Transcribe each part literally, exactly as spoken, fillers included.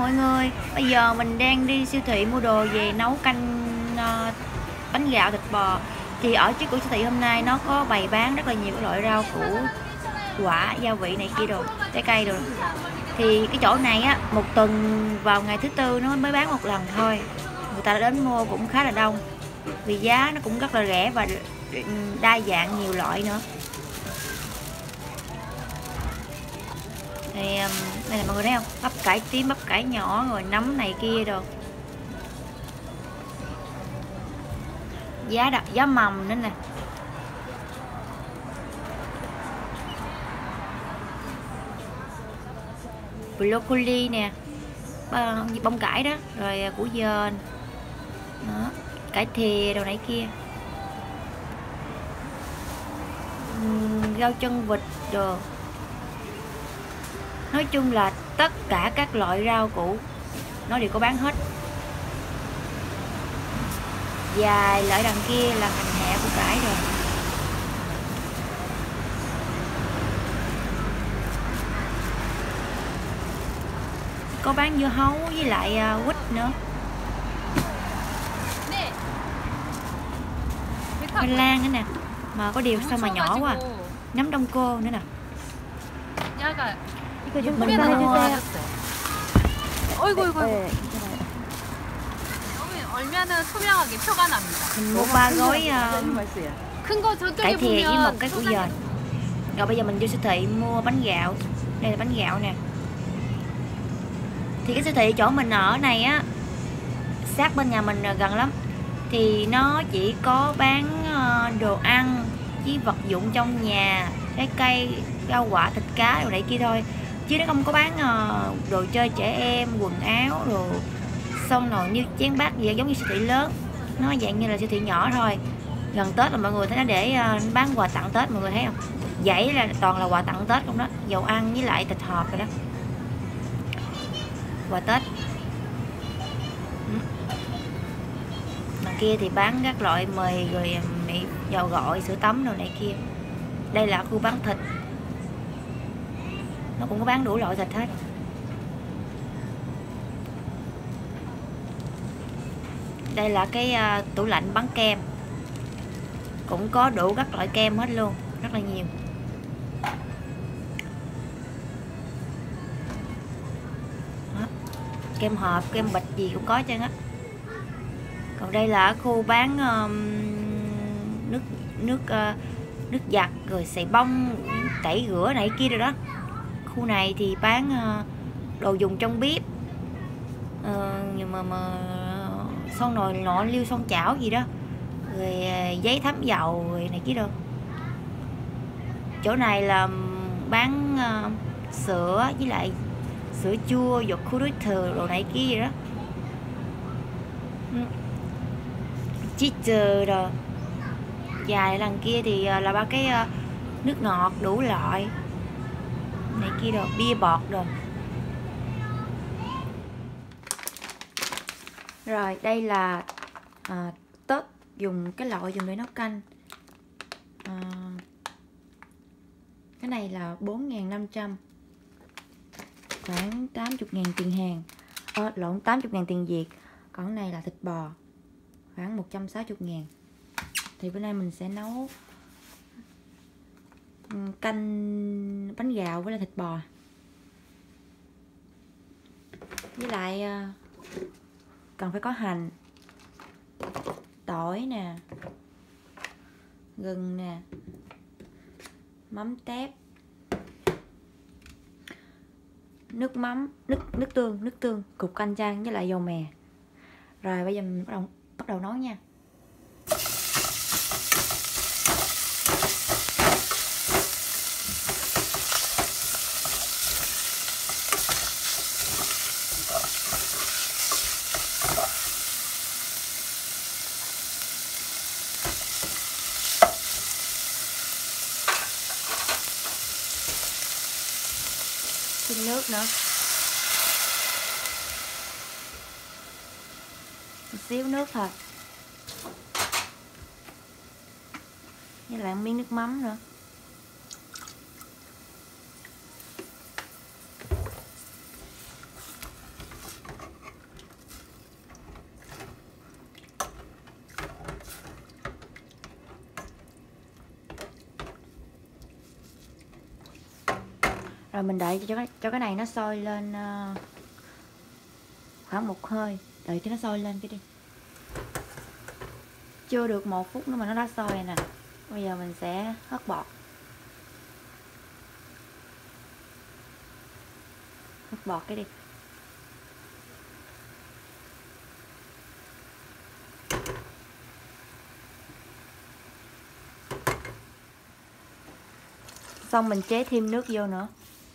mọi người, bây giờ mình đang đi siêu thị mua đồ về nấu canh uh, bánh gạo thịt bò. Thì ở trước cửa siêu thị hôm nay nó có bày bán rất là nhiều các loại rau củ quả, gia vị này kia đồ, trái cây đồ. Thì cái chỗ này á, một tuần vào ngày thứ tư nó mới bán một lần thôi. Người ta đến mua cũng khá là đông, vì giá nó cũng rất là rẻ và đa dạng nhiều loại nữa. Thì đây là mọi người thấy không, bắp cải tím, bắp cải nhỏ, rồi nấm này kia rồi, giá đặt giá mầm nữa nè. Broccoli nè, bông cải đó, rồi củ dền đó, cải thìa đồ này kia, rau chân vịt đồ. Nói chung là tất cả các loại rau củ nó đều có bán hết. Dài lại đằng kia là hành hẹ của cải rồi. Có bán dưa hấu với lại uh, quýt nữa. Khoai lang nữa nè. Mà có điều sao mà nhỏ quá. Nấm đông cô nữa nè. Mình mua mình mua ba gói uh, cải thìa với một cái củ dền. Rồi bây giờ mình vô siêu thị mua bánh gạo. Đây là bánh gạo nè. Thì cái siêu thị chỗ mình ở này á, sát bên nhà mình gần lắm. Thì nó chỉ có bán đồ ăn với vật dụng trong nhà, trái cây, rau quả, thịt cá đồ này kia thôi, chứ nó không có bán đồ chơi trẻ em, quần áo đồ, xong rồi như chén bát gì giống như siêu thị lớn. Nó dạng như là siêu thị nhỏ thôi. Gần Tết là mọi người thấy nó để bán quà tặng Tết, mọi người thấy không? Dãy là toàn là quà tặng Tết không đó, dầu ăn với lại thịt hộp rồi đó, quà Tết. Đằng kia thì bán các loại mì, rồi mì, dầu gội, sữa tắm đồ này kia. Đây là khu bán thịt, nó cũng có bán đủ loại thịt hết. Đây là cái uh, tủ lạnh bán kem, cũng có đủ các loại kem hết luôn, rất là nhiều. Đó. Kem hộp, kem bịch gì cũng có chứ á. Còn đây là khu bán um, nước nước uh, nước giặt, rồi xì bông, tẩy rửa này kia rồi đó. Khu này thì bán uh, đồ dùng trong bếp, uh, nhưng mà, mà son nồi nọ liêu son chảo gì đó, rồi uh, giấy thấm dầu rồi này kia đâu. Chỗ này là bán uh, sữa với lại sữa chua, dột khu đối thừa đồ này kia gì đó. Cheezer rồi. Dài lần kia thì là ba cái uh, nước ngọt đủ loại này kia rồi, bia bọt rồi. Rồi đây là uh, Tết dùng cái lọ dùng để nấu canh. Uh, cái này là bốn nghìn năm trăm, khoảng tám mươi ngàn tiền Hàn, ờ, lộn tám mươi ngàn tiền Việt. Còn cái này là thịt bò, khoảng một trăm sáu mươi ngàn. Thì bữa nay mình sẽ nấu canh bánh gạo với lại thịt bò, với lại cần phải có hành, tỏi nè, gừng nè, mắm tép, nước mắm, nước nước tương, nước tương, cục canh chan với lại dầu mè. Rồi bây giờ mình bắt đầu bắt đầu nấu nha. Xin nước nữa, một xíu nước thôi, với lại một miếng nước mắm nữa. Rồi mình đợi cho cái, cho cái này nó sôi lên uh, khoảng một hơi, đợi cho nó sôi lên cái đi. Chưa được một phút nữa mà nó đã sôi rồi nè. Bây giờ mình sẽ hớt bọt. Hớt bọt cái đi. Xong mình chế thêm nước vô nữa.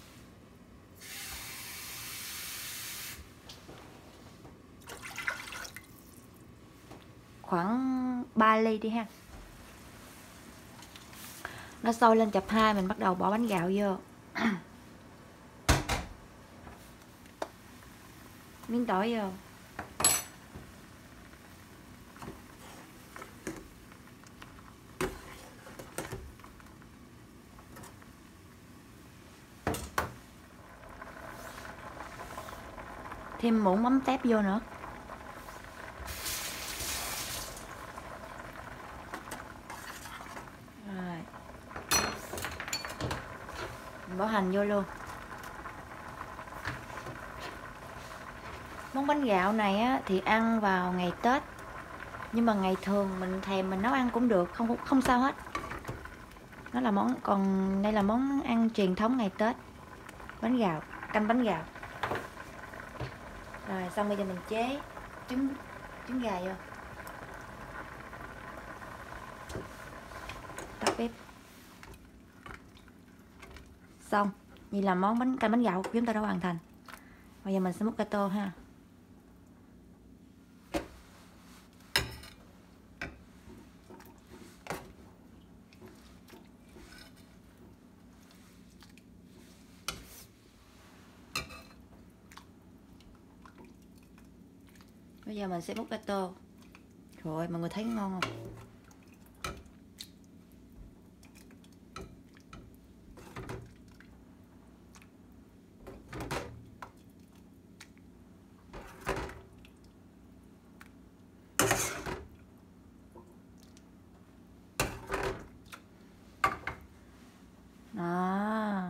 Khoảng ba ly đi ha. Nó sôi lên chập hai mình bắt đầu bỏ bánh gạo vô. Miếng tỏi vô. Thêm muỗng mắm tép vô nữa. Rồi. Mình bỏ hành vô luôn. Món bánh gạo này á, thì ăn vào ngày Tết. Nhưng mà ngày thường mình thèm mình nấu ăn cũng được, không không sao hết. Nó là món, còn đây là món ăn truyền thống ngày Tết. Bánh gạo, canh bánh gạo. Rồi xong bây giờ mình chế trứng trứng gà vô. Tắt bếp. Xong, vậy là món bánh canh bánh gạo của chúng ta đã hoàn thành. Bây giờ mình sẽ múc gato ha. Bây giờ mình sẽ múc gato. Rồi mọi người thấy ngon không? Đó.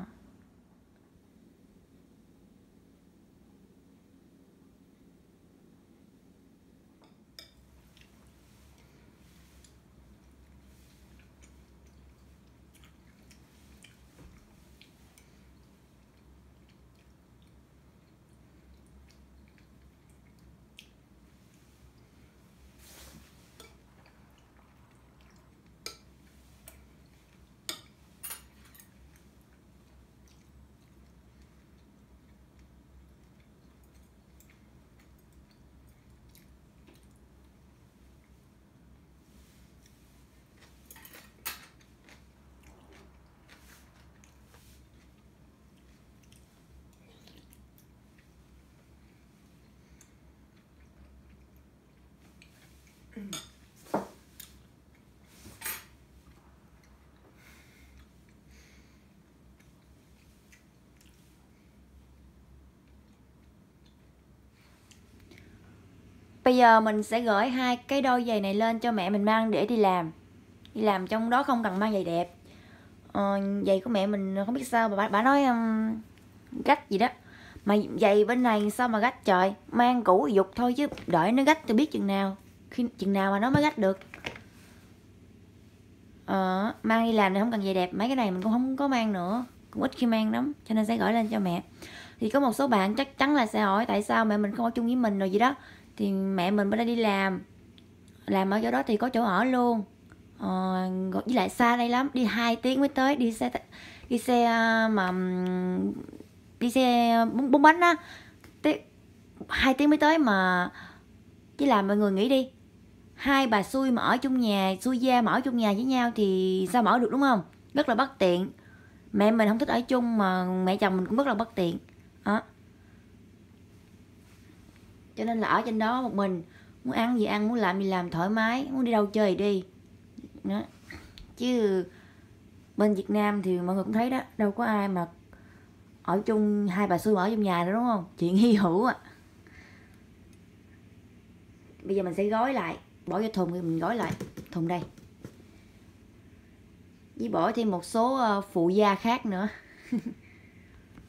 Bây giờ mình sẽ gửi hai cái đôi giày này lên cho mẹ mình mang để đi làm. Đi làm trong đó không cần mang giày đẹp. Ờ, giày của mẹ mình không biết sao mà bà, bà nói um, gách gì đó. Mà giày bên này sao mà gách trời. Mang cũ dục thôi chứ đợi nó gách tôi biết chừng nào. Khi chừng nào mà nó mới gách được. Ờ, mang đi làm thì không cần giày đẹp. Mấy cái này mình cũng không có mang nữa. Cũng ít khi mang lắm. Cho nên sẽ gửi lên cho mẹ. Thì có một số bạn chắc chắn là sẽ hỏi tại sao mẹ mình không ở chung với mình rồi gì đó. Thì mẹ mình bên đây đi làm. Làm ở chỗ đó thì có chỗ ở luôn. Ờ, với lại xa đây lắm. Đi hai tiếng mới tới. Đi xe đi xe mà đi xe bốn, bốn bánh á, hai tiếng mới tới mà. Chứ làm mọi người nghĩ đi, hai bà xui mà ở chung nhà, xui gia mà ở chung nhà với nhau thì sao mà ở được, đúng không? Rất là bất tiện. Mẹ mình không thích ở chung mà mẹ chồng mình cũng rất là bất tiện đó. Cho nên là ở trên đó một mình, muốn ăn gì ăn, muốn làm gì làm thoải mái, muốn đi đâu chơi thì đi đó. Chứ bên Việt Nam thì mọi người cũng thấy đó, đâu có ai mà ở chung hai bà xui mà ở trong nhà nữa, đúng không? Chuyện hy hữu à. Bây giờ mình sẽ gói lại, bỏ vô thùng thì mình gói lại thùng đây, với bỏ thêm một số phụ gia khác nữa.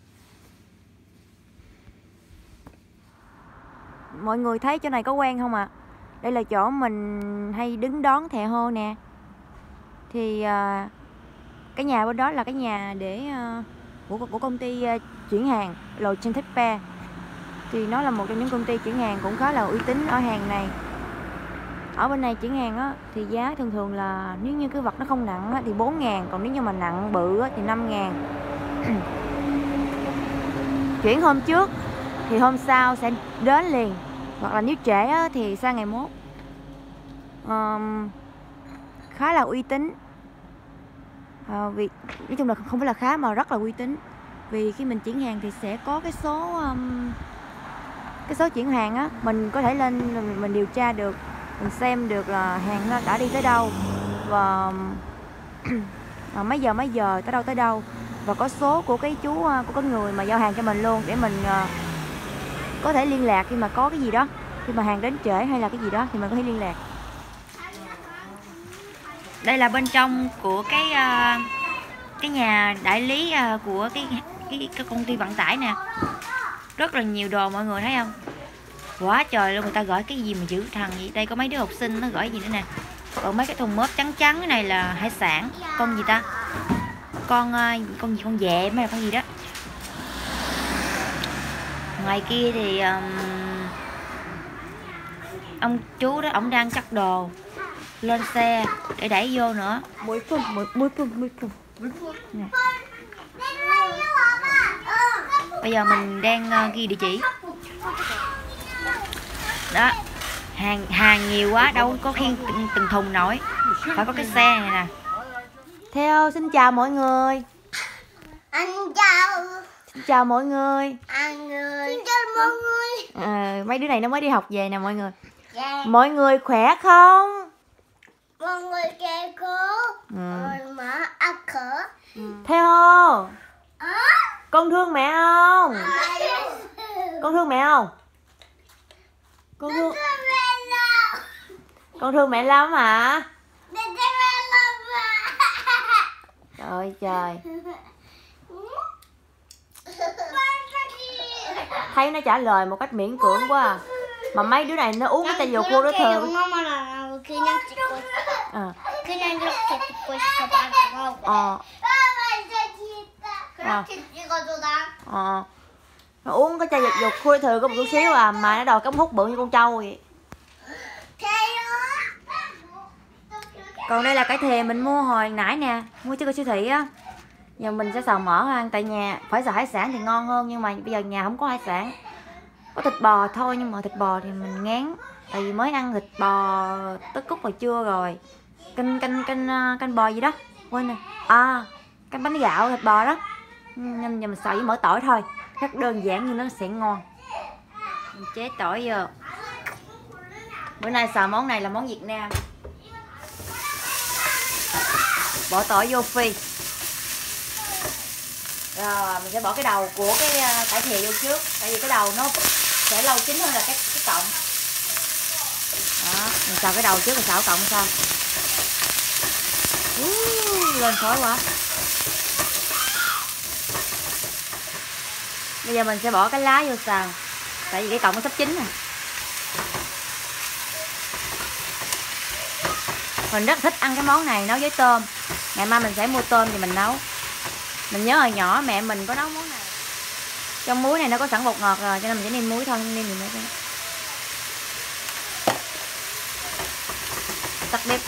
mọi người thấy chỗ này có quen không ạ? À? Đây là chỗ mình hay đứng đón thẹ hô nè. Thì uh, cái nhà bên đó là cái nhà để uh, của của công ty uh, chuyển hàng Logistics. Thì nó là một trong những công ty chuyển hàng cũng khá là uy tín ở hàng này. Ở bên này chuyển hàng á, thì giá thường thường là nếu như cái vật nó không nặng á, thì bốn ngàn. Còn nếu như mà nặng bự á, thì năm ngàn. Chuyển hôm trước thì hôm sau sẽ đến liền. Hoặc là nếu trễ á, thì sang ngày mốt. um, Khá là uy tín. à, vì nói chung là không phải là khá mà rất là uy tín. Vì khi mình chuyển hàng thì sẽ có cái số um, cái số chuyển hàng á, mình có thể lên mình điều tra được, mình xem được là hàng nó đã đi tới đâu và à, mấy giờ mấy giờ tới đâu tới đâu, và có số của cái chú của cái người mà giao hàng cho mình luôn, để mình uh, có thể liên lạc khi mà có cái gì đó, khi mà hàng đến trễ hay là cái gì đó thì mình có thể liên lạc. Đây là bên trong của cái uh, cái nhà đại lý uh, của cái, cái cái công ty vận tải nè. Rất là nhiều đồ mọi người thấy không? Quá trời luôn, người ta gửi cái gì mà dữ thằng gì. Đây có mấy đứa học sinh nó gửi gì nữa nè. Còn mấy cái thùng mớp trắng trắng, cái này là hải sản. Con gì ta? Con con gì, con dẹ hay là con gì đó. Ngoài kia thì um, ông chú đó, ổng đang cắt đồ lên xe để đẩy vô nữa. Mười phút, mười phút, mười phút. Bây giờ mình đang uh, ghi địa chỉ. Đó, hàng hàng nhiều quá đâu có khiêng từng, từng thùng nổi, phải có cái xe này nè. Theo xin chào mọi người. Anh chào. Xin chào mọi người. Anh ơi. Xin chào mọi người. À, mấy đứa này nó mới đi học về nè mọi người. Yeah. Mọi người khỏe không? Mọi người kêu khổ. Rồi mà ăn khổ. Theo à? Con thương mẹ không? Con thương mẹ không? Con thương Con thương mẹ lắm hả? Trời trời. Thấy nó trả lời một cách miễn cưỡng quá à. Mà mấy đứa này nó uống cái chai dầu cua đó thừa. Ờ. Ờ. Ờ. Nó uống cái chai dầu cua thừa có một chút xíu à, mà nó đòi cống hút bự như con trâu vậy. Còn đây là cái thìa mình mua hồi nãy nè, mua cho cô siêu thị á. Giờ mình sẽ xào mỡ ăn, tại nhà phải xào hải sản thì ngon hơn, nhưng mà bây giờ nhà không có hải sản. Có thịt bò thôi, nhưng mà thịt bò thì mình ngán, tại vì mới ăn thịt bò tới cúc hồi trưa rồi. Canh canh canh canh bò gì đó, quên nè. À, canh bánh gạo thịt bò đó. Nên giờ mình xào với mỡ tỏi thôi, rất đơn giản nhưng nó sẽ ngon. Mình chế tỏi vô. Bữa nay xào món này là món Việt Nam. Bỏ tỏi vô phi. Rồi mình sẽ bỏ cái đầu của cái cải thìa vô trước, tại vì cái đầu nó sẽ lâu chín hơn là cái cái cọng. Đó, mình xào cái đầu trước rồi xào cọng sau. Uh, lên khói quá. Bây giờ mình sẽ bỏ cái lá vô xào, tại vì cái cọng nó sắp chín rồi. Mình rất thích ăn cái món này nấu với tôm. Ngày mai mình sẽ mua tôm thì mình nấu. Mình nhớ hồi nhỏ mẹ mình có nấu món này. Trong muối này nó có sẵn bột ngọt rồi, cho nên mình sẽ nêm muối thôi, nêm gì nữa. Tắt bếp.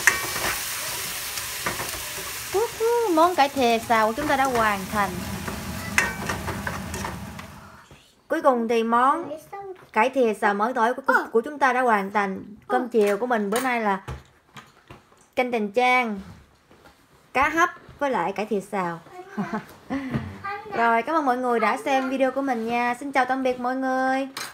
Món cải thìa xào của chúng ta đã hoàn thành. Cuối cùng thì món cải thìa xào mỡ tỏi của, của chúng ta đã hoàn thành. Cơm chiều của mình bữa nay là canh tình trang, cá hấp với lại cải thìa xào. Rồi, cảm ơn mọi người đã xem video của mình nha. Xin chào tạm biệt mọi người.